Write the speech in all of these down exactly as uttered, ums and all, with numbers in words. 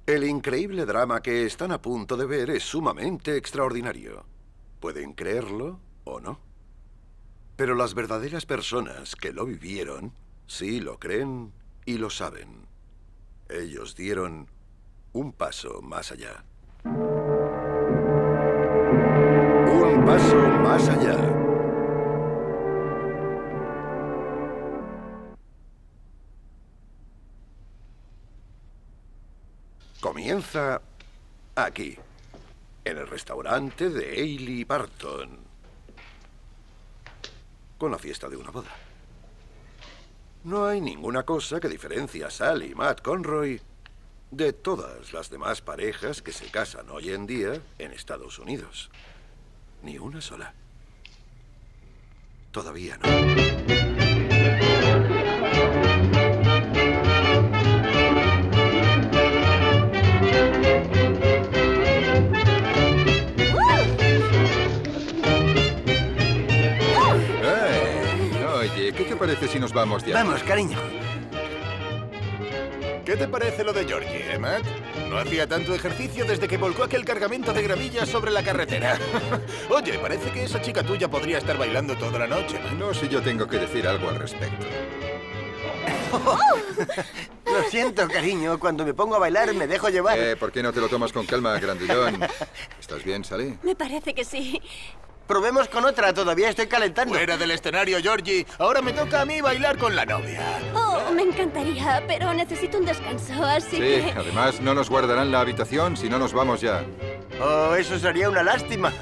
El increíble drama que están a punto de ver es sumamente extraordinario. Pueden creerlo o no. Pero las verdaderas personas que lo vivieron, sí lo creen y lo saben. Ellos dieron un paso más allá. Un paso más allá. Comienza aquí, en el restaurante de Ailey Barton, con la fiesta de una boda. No hay ninguna cosa que diferencie a Sally y Matt Conroy de todas las demás parejas que se casan hoy en día en Estados Unidos. Ni una sola. Todavía no. ¿Qué te parece si nos vamos de aquí? Vamos, cariño. ¿Qué te parece lo de Georgie, eh, Matt? No hacía tanto ejercicio desde que volcó aquel cargamento de gravilla sobre la carretera. Oye, parece que esa chica tuya podría estar bailando toda la noche, Matt. No, si yo tengo que decir algo al respecto. Lo siento, cariño. Cuando me pongo a bailar me dejo llevar. Eh, ¿por qué no te lo tomas con calma, grandullón? ¿Estás bien, Sally? Me parece que sí. Probemos con otra, todavía estoy calentando. Fuera del escenario, Georgie. Ahora me toca a mí bailar con la novia. Oh, me encantaría, pero necesito un descanso, así Sí, que... además no nos guardarán la habitación si no nos vamos ya. Oh, eso sería una lástima.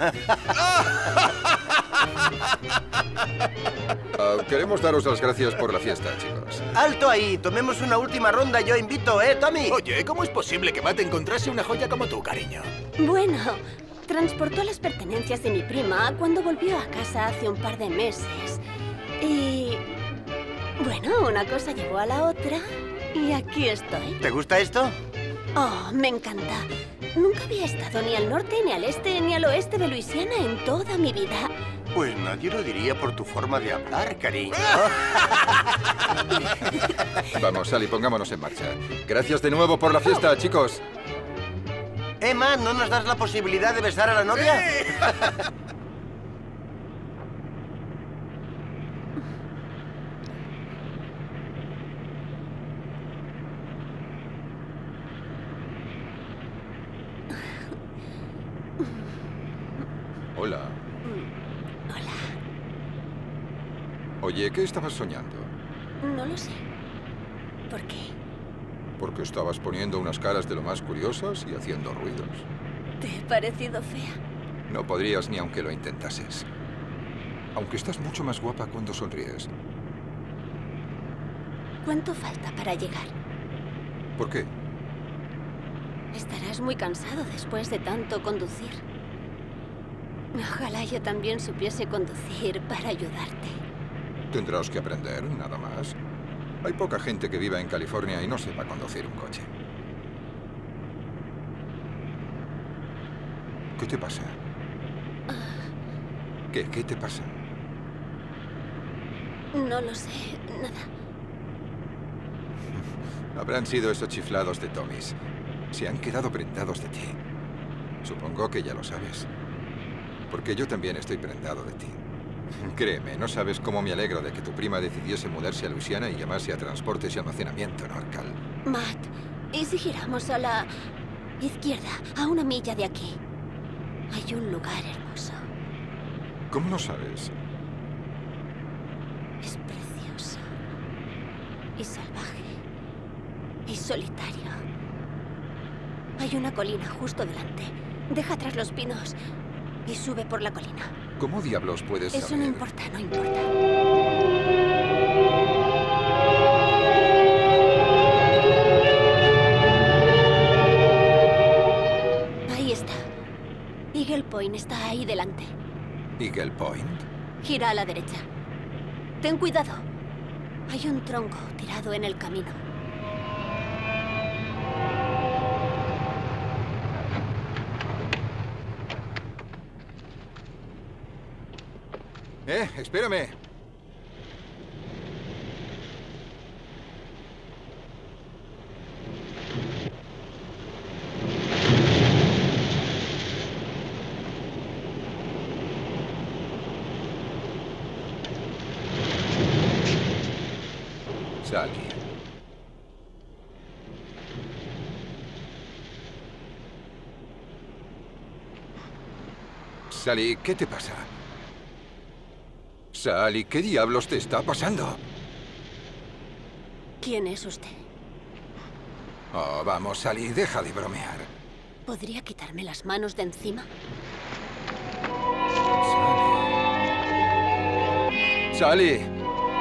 Uh, queremos daros las gracias por la fiesta, chicos. ¡Alto ahí! Tomemos una última ronda, yo invito, ¿eh, Tommy? Oye, ¿cómo es posible que Matt encontrase una joya como tú, cariño? Bueno, transportó las pertenencias de mi prima cuando volvió a casa hace un par de meses. Y... bueno, una cosa llevó a la otra y aquí estoy. ¿Te gusta esto? Oh, me encanta. Nunca había estado ni al norte, ni al este, ni al oeste de Luisiana en toda mi vida. Pues nadie lo diría por tu forma de hablar, cariño. Vamos, Sally, pongámonos en marcha. Gracias de nuevo por la fiesta, chicos. Emma, ¿no nos das la posibilidad de besar a la novia? ¡Sí! Hola. Hola. Oye, ¿qué estabas soñando? No lo sé. ¿Por qué? Porque estabas poniendo unas caras de lo más curiosas y haciendo ruidos. ¿Te he parecido fea? No podrías ni aunque lo intentases. Aunque estás mucho más guapa cuando sonríes. ¿Cuánto falta para llegar? ¿Por qué? Estarás muy cansado después de tanto conducir. Ojalá yo también supiese conducir para ayudarte. Tendrás que aprender, nada más. Hay poca gente que viva en California y no sepa conducir un coche. ¿Qué te pasa? ¿Qué? ¿Qué te pasa? No lo sé, nada. Habrán sido esos chiflados de Tommy's. Se han quedado prendados de ti. Supongo que ya lo sabes. Porque yo también estoy prendado de ti. Créeme, no sabes cómo me alegro de que tu prima decidiese mudarse a Luisiana y llamase a Transportes y Almacenamiento Norcal. Matt, ¿y si giramos a la izquierda, a una milla de aquí? Hay un lugar hermoso. ¿Cómo lo sabes? Es precioso. Y salvaje. Y solitario. Hay una colina justo delante. Deja atrás los pinos y sube por la colina. ¿Cómo diablos puedes saber? Eso no importa, no importa. Ahí está. Eagle Point está ahí delante. ¿Eagle Point? Gira a la derecha. Ten cuidado. Hay un tronco tirado en el camino. Eh, espérame. Sally. Sally, ¿qué te pasa? Sally, ¿qué diablos te está pasando? ¿Quién es usted? Oh, vamos, Sally, deja de bromear. ¿Podría quitarme las manos de encima? Sally. Sally.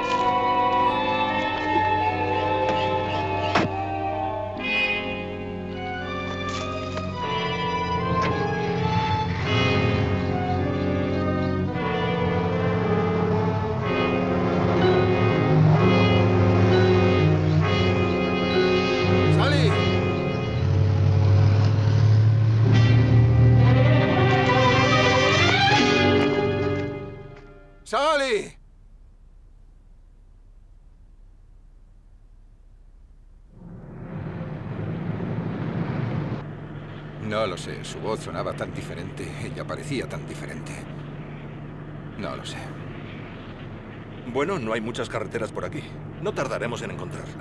¡Sally! No lo sé, su voz sonaba tan diferente, ella parecía tan diferente. No lo sé. Bueno, no hay muchas carreteras por aquí. No tardaremos en encontrarla.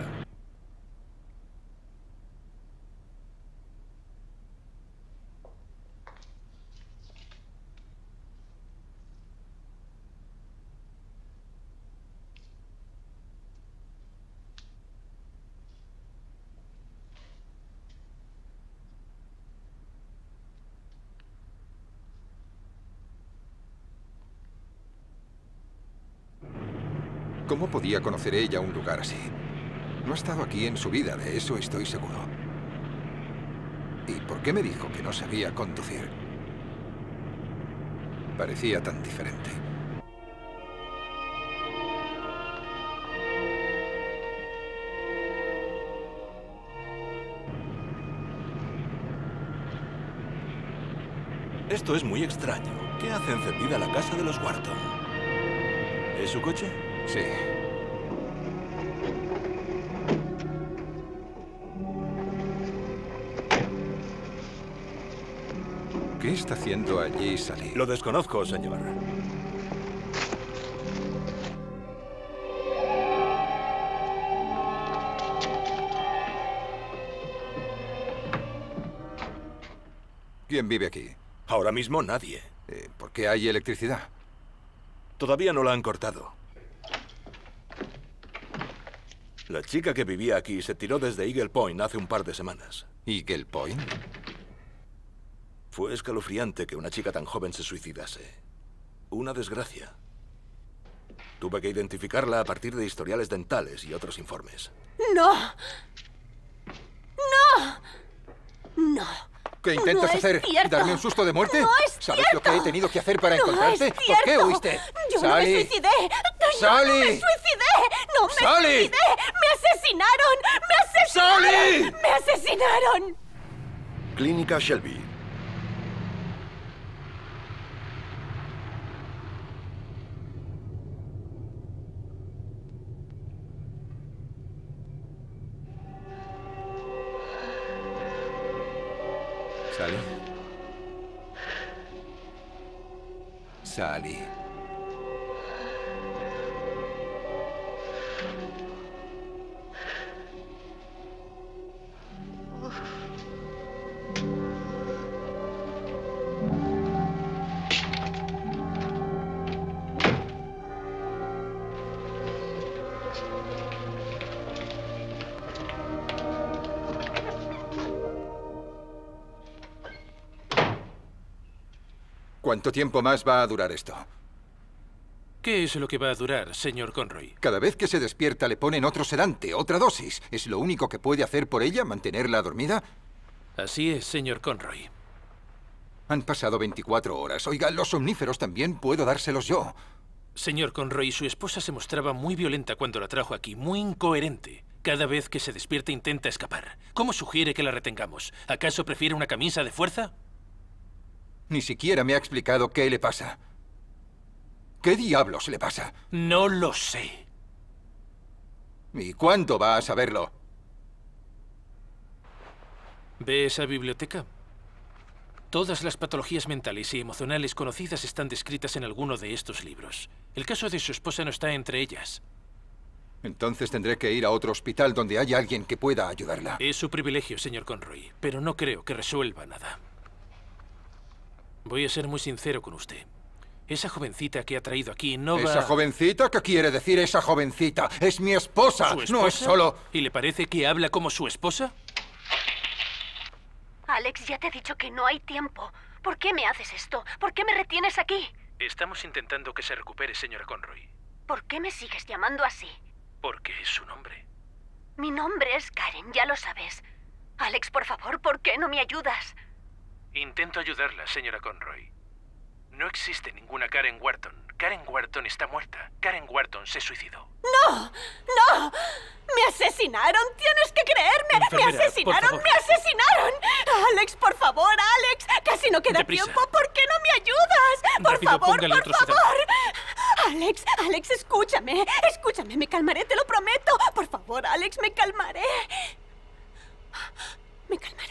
¿Cómo podía conocer ella un lugar así? No ha estado aquí en su vida, de eso estoy seguro. ¿Y por qué me dijo que no sabía conducir? Parecía tan diferente. Esto es muy extraño. ¿Qué hace encendida la casa de los Wharton? ¿Es su coche? Sí. ¿Qué está haciendo allí, Sally? Lo desconozco, señor. ¿Quién vive aquí? Ahora mismo nadie. Eh, ¿Por qué hay electricidad? Todavía no la han cortado. La chica que vivía aquí se tiró desde Eagle Point hace un par de semanas. ¿Eagle Point? Fue escalofriante que una chica tan joven se suicidase. Una desgracia. Tuve que identificarla a partir de historiales dentales y otros informes. ¡No! ¡No! ¡No! ¿Qué intentas no es hacer? cierto. ¿Darme un susto de muerte? ¡No es ¿Sabes cierto! lo que he tenido que hacer para ¡No encontrarte? es ¿Por qué cierto! huiste? ¡Yo no me ¡Sally! suicidé! ¡Yo ¡Sally! no me suicidé! ¡No me ¡Sally! suicidé! ¡Me asesinaron! ¡Me asesinaron! ¡Sally! ¡Me asesinaron! Clínica Shelby. Sally. Sally. ¿Cuánto tiempo más va a durar esto? ¿Qué es lo que va a durar, señor Conroy? Cada vez que se despierta le ponen otro sedante, otra dosis. ¿Es lo único que puede hacer por ella, mantenerla dormida? Así es, señor Conroy. Han pasado veinticuatro horas. Oiga, los somníferos también puedo dárselos yo. Señor Conroy, su esposa se mostraba muy violenta cuando la trajo aquí, muy incoherente. Cada vez que se despierta intenta escapar. ¿Cómo sugiere que la retengamos? ¿Acaso prefiere una camisa de fuerza? Ni siquiera me ha explicado qué le pasa. ¿Qué diablos le pasa? No lo sé. ¿Y cuándo va a saberlo? ¿Ve esa biblioteca? Todas las patologías mentales y emocionales conocidas están descritas en alguno de estos libros. El caso de su esposa no está entre ellas. Entonces tendré que ir a otro hospital donde haya alguien que pueda ayudarla. Es su privilegio, señor Conroy, pero no creo que resuelva nada. Voy a ser muy sincero con usted. Esa jovencita que ha traído aquí no va... ¿Esa jovencita? ¿Qué quiere decir esa jovencita? ¡Es mi esposa! ¿Su esposa? ¡No es solo...! ¿Y le parece que habla como su esposa? Alex, ya te he dicho que no hay tiempo. ¿Por qué me haces esto? ¿Por qué me retienes aquí? Estamos intentando que se recupere, señora Conroy. ¿Por qué me sigues llamando así? Porque es su nombre. Mi nombre es Karen, ya lo sabes. Alex, por favor, ¿por qué no me ayudas? Intento ayudarla, señora Conroy. No existe ninguna Karen Wharton. Karen Wharton está muerta. Karen Wharton se suicidó. ¡No! ¡No! ¡Me asesinaron! ¡Tienes que creerme! Enfermera, ¡Me asesinaron! por favor. ¡Me asesinaron! ¡Alex, por favor, Alex! ¡Casi no queda Deprisa. tiempo! ¿Por qué no me ayudas? ¡Por Rápido, favor, póngale por otro favor! sedante. Alex, Alex, escúchame. Escúchame, me calmaré, te lo prometo. Por favor, Alex, me calmaré. Me calmaré.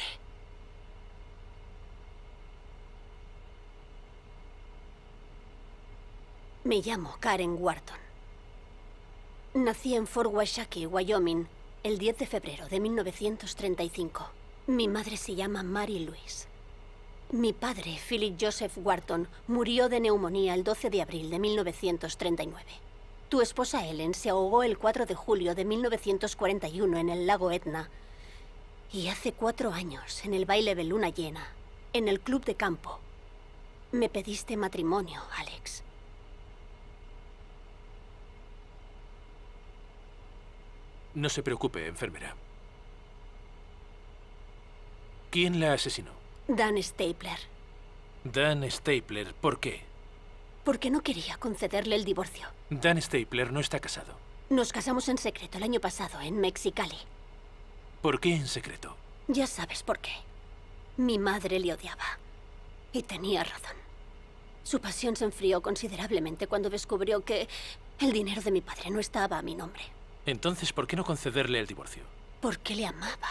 Me llamo Karen Wharton. Nací en Fort Washakie, Wyoming, el diez de febrero de mil novecientos treinta y cinco. Mi madre se llama Mary Louise. Mi padre, Philip Joseph Wharton, murió de neumonía el doce de abril de mil novecientos treinta y nueve. Tu esposa Ellen se ahogó el cuatro de julio de mil novecientos cuarenta y uno en el lago Etna. Y hace cuatro años, en el baile de luna llena, en el club de campo, me pediste matrimonio, Alex. No se preocupe, enfermera. ¿Quién la asesinó? Dan Stapler. Dan Stapler. ¿Por qué? Porque no quería concederle el divorcio. Dan Stapler no está casado. Nos casamos en secreto el año pasado en Mexicali. ¿Por qué en secreto? Ya sabes por qué. Mi madre le odiaba. Y tenía razón. Su pasión se enfrió considerablemente cuando descubrió que el dinero de mi padre no estaba a mi nombre. Entonces, ¿por qué no concederle el divorcio? Porque le amaba.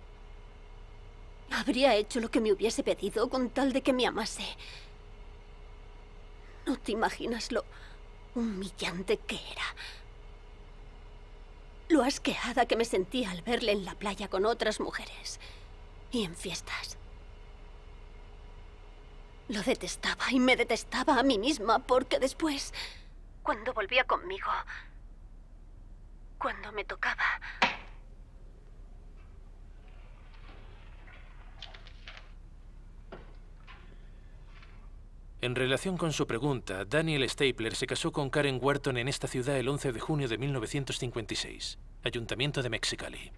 Habría hecho lo que me hubiese pedido con tal de que me amase. No te imaginas lo humillante que era. Lo asqueada que me sentía al verle en la playa con otras mujeres y en fiestas. Lo detestaba y me detestaba a mí misma porque después, cuando volvía conmigo, cuando me tocaba, En relación con su pregunta, Daniel Stapler se casó con Karen Wharton en esta ciudad el once de junio de mil novecientos cincuenta y seis. Ayuntamiento de Mexicali.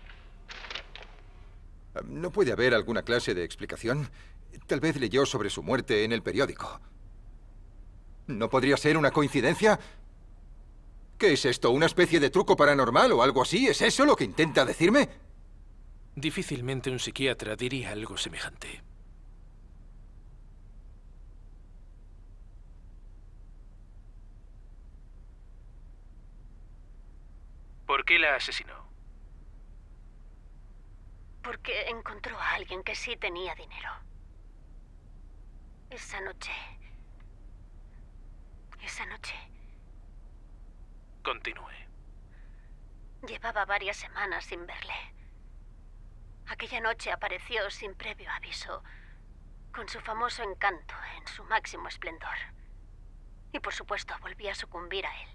¿No puede haber alguna clase de explicación? Tal vez leyó sobre su muerte en el periódico. ¿No podría ser una coincidencia? ¿Qué es esto? ¿Una especie de truco paranormal o algo así? ¿Es eso lo que intenta decirme? Difícilmente un psiquiatra diría algo semejante. ¿Por qué la asesinó? porque encontró a alguien que sí tenía dinero. Esa noche... Esa noche... Continúe. Llevaba varias semanas sin verle. Aquella noche apareció sin previo aviso, con su famoso encanto en su máximo esplendor. Y por supuesto volví a sucumbir a él.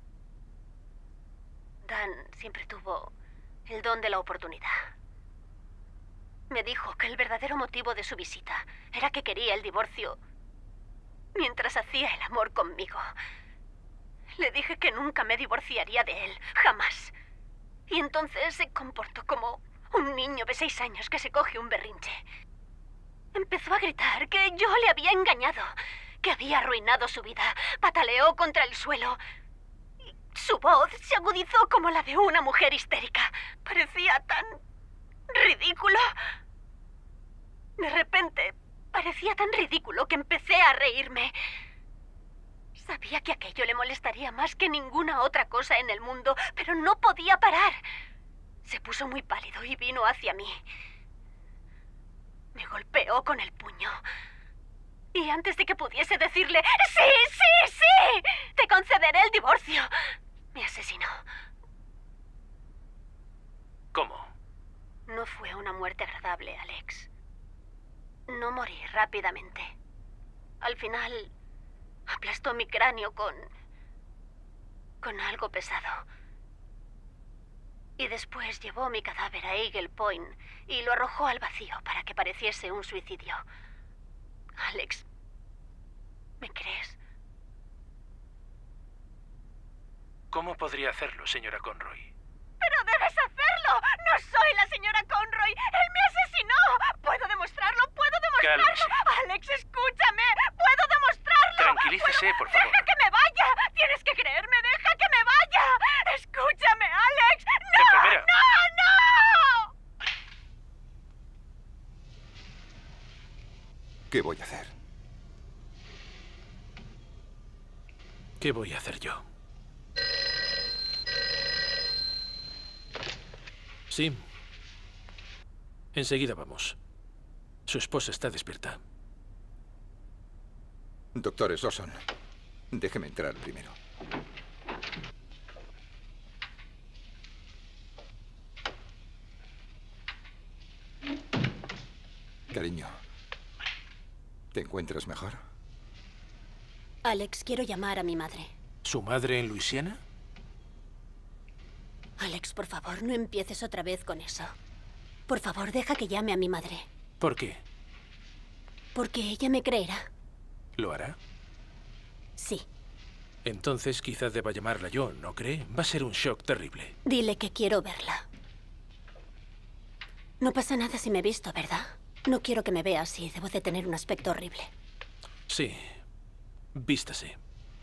Dan siempre tuvo el don de la oportunidad. Me dijo que el verdadero motivo de su visita era que quería el divorcio mientras hacía el amor conmigo. Le dije que nunca me divorciaría de él, jamás. Y entonces se comportó como un niño de seis años que se coge un berrinche. Empezó a gritar que yo le había engañado, que había arruinado su vida. Pataleó contra el suelo. Y su voz se agudizó como la de una mujer histérica. Parecía tan ridículo. De repente, parecía tan ridículo que empecé a reírme. Sabía que aquello le molestaría más que ninguna otra cosa en el mundo, pero no podía parar. Se puso muy pálido y vino hacia mí. Me golpeó con el puño. Y antes de que pudiese decirle, ¡sí, sí, sí! ¡Te concederé el divorcio!, me asesinó. una muerte agradable, Alex. No morí rápidamente. Al final, aplastó mi cráneo con... con algo pesado. Y después llevó mi cadáver a Eagle Point y lo arrojó al vacío para que pareciese un suicidio. Alex, ¿me crees? ¿Cómo podría hacerlo, señora Conroy? ¡Pero debes hacerlo! ¡No soy la señora Conroy! ¡Él me asesinó! ¡Puedo demostrarlo! ¡Puedo demostrarlo! Cálmese. ¡Alex, escúchame! ¡Puedo demostrarlo! Tranquilícese, ¡Puedo... por favor. ¡Deja que me vaya! ¡Tienes que creerme! ¡Deja que me vaya! ¡Escúchame, Alex! ¡No! Enfermera. ¡No, no! ¿Qué voy a hacer? ¿Qué voy a hacer yo? Sí. Enseguida vamos. Su esposa está despierta. Doctor Slauson, déjeme entrar primero. Cariño, ¿te encuentras mejor? Alex, quiero llamar a mi madre. ¿Su madre en Luisiana? Alex, por favor, no empieces otra vez con eso. Por favor, deja que llame a mi madre. ¿Por qué? Porque ella me creerá. ¿Lo hará? Sí. Entonces quizá deba llamarla yo, ¿no cree? Va a ser un shock terrible. Dile que quiero verla. No pasa nada si me visto, ¿verdad? No quiero que me vea así. Debo de tener un aspecto horrible. Sí. Vístase.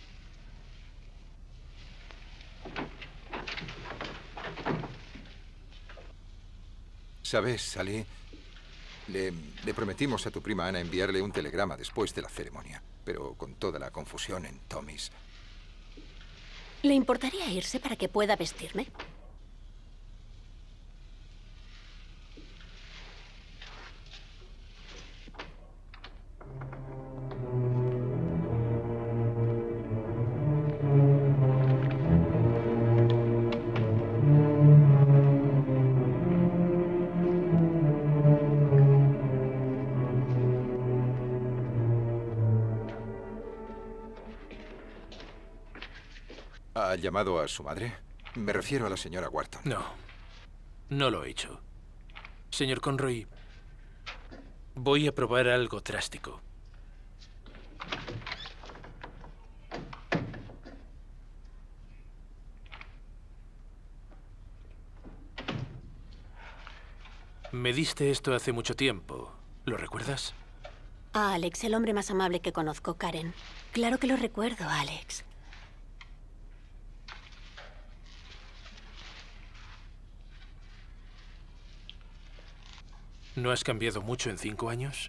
¿Sabes, Sally? Le, le prometimos a tu prima Ana enviarle un telegrama después de la ceremonia, pero con toda la confusión en Tommy's. ¿Le importaría irse para que pueda vestirme? ¿Ha llamado a su madre? Me refiero a la señora Wharton. No. No lo he hecho. Señor Conroy, voy a probar algo drástico. Me diste esto hace mucho tiempo. ¿Lo recuerdas? Ah, Alex, el hombre más amable que conozco, Karen. Claro que lo recuerdo, Alex. ¿No has cambiado mucho en cinco años?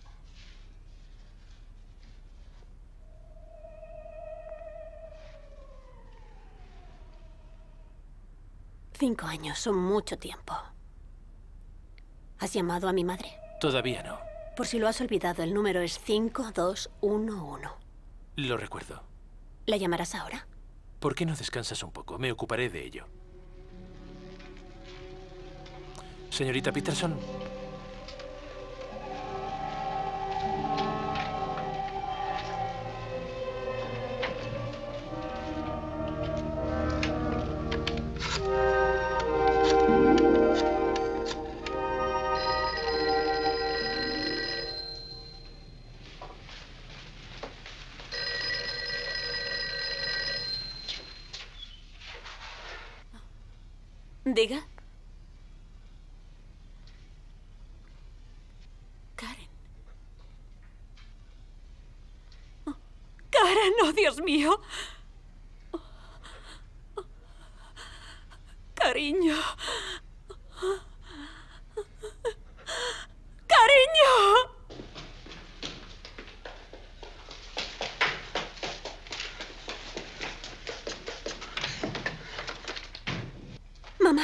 Cinco años son mucho tiempo. ¿Has llamado a mi madre? Todavía no. Por si lo has olvidado, el número es cinco dos uno uno. Lo recuerdo. ¿La llamarás ahora? ¿Por qué no descansas un poco? Me ocuparé de ello. Señorita Peterson. Diga. Karen. Oh, Karen, oh Dios mío. Oh, oh, cariño. Cariño. Mamá.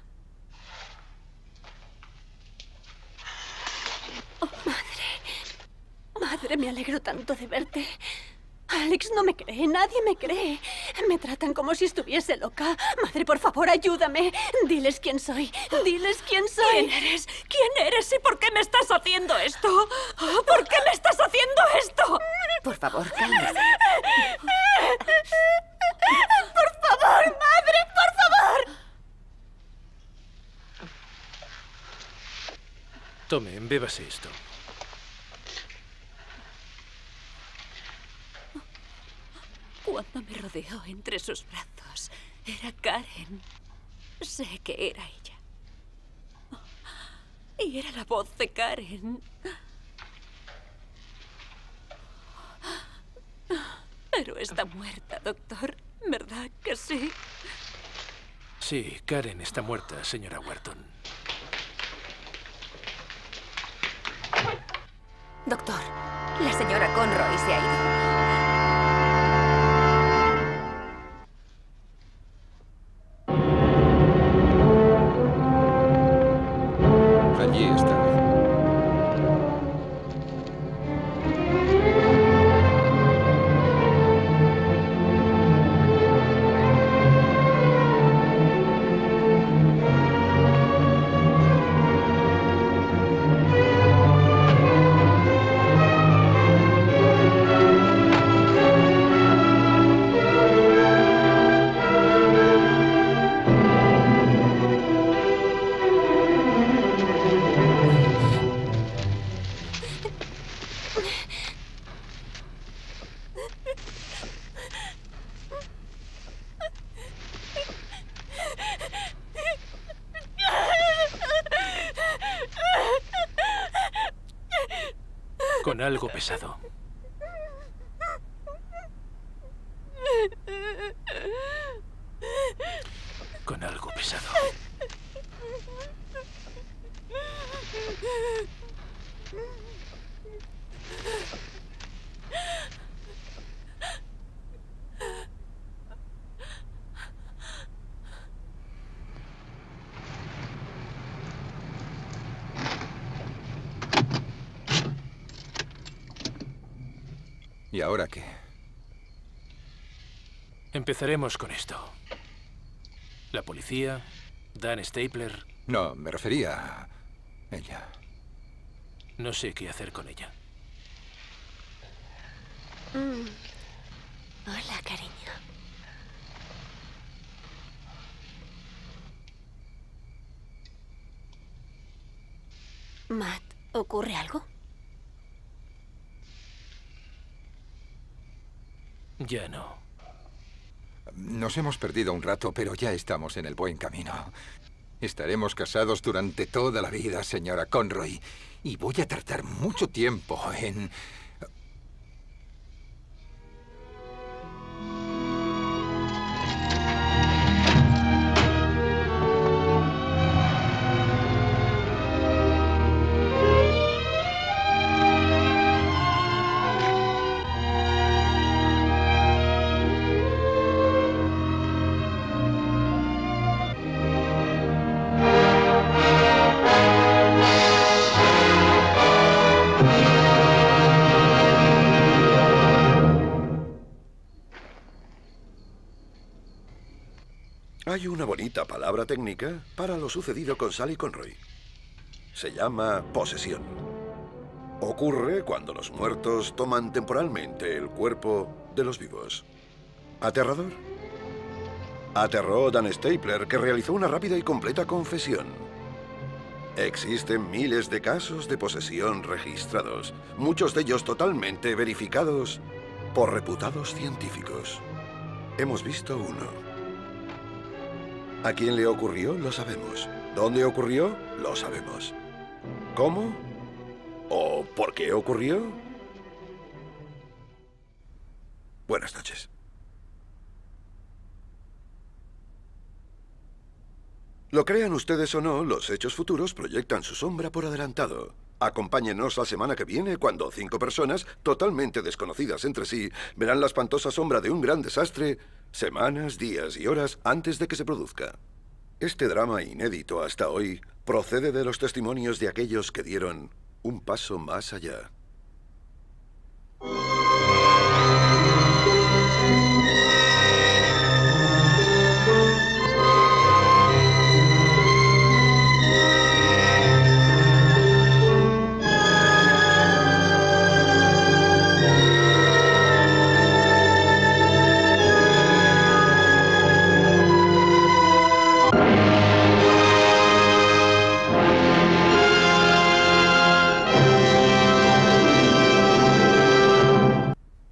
Oh, madre. Madre, me alegro tanto de verte. Alex no me cree, nadie me cree. Me tratan como si estuviese loca. Madre, por favor, ayúdame. Diles quién soy. Diles quién soy. ¿Quién eres? ¿Quién eres y por qué me estás haciendo esto? ¿Por qué me estás haciendo esto? Por favor, cálmese. Por favor, madre, por favor. Tome, bébase esto. Cuando me rodeó entre sus brazos, era Karen. Sé que era ella. Y era la voz de Karen. Pero está muerta, doctor. ¿Verdad que sí? Sí, Karen está muerta, señora Wharton. Doctor, la señora Conroy se ha ido. Allí está. Con algo pesado. Con algo pesado. ¿Y ahora qué? Empezaremos con esto. La policía, Dan Stapler... No, me refería a ella. No sé qué hacer con ella. Mm. Hola, cariño. Matt, ¿ocurre algo? Ya no. Nos hemos perdido un rato, pero ya estamos en el buen camino. Estaremos casados durante toda la vida, señora Conroy. Y voy a tardar mucho tiempo en... Hay una bonita palabra técnica para lo sucedido con Sally Conroy. Se llama posesión. Ocurre cuando los muertos toman temporalmente el cuerpo de los vivos. ¿Aterrador? Aterró Dan Stapler, que realizó una rápida y completa confesión. Existen miles de casos de posesión registrados, muchos de ellos totalmente verificados por reputados científicos. Hemos visto uno. ¿A quién le ocurrió? Lo sabemos. ¿Dónde ocurrió? Lo sabemos. ¿Cómo? ¿O por qué ocurrió? Buenas noches. Lo crean ustedes o no, los hechos futuros proyectan su sombra por adelantado. Acompáñenos la semana que viene cuando cinco personas, totalmente desconocidas entre sí, verán la espantosa sombra de un gran desastre semanas, días y horas antes de que se produzca. Este drama inédito hasta hoy procede de los testimonios de aquellos que dieron un paso más allá.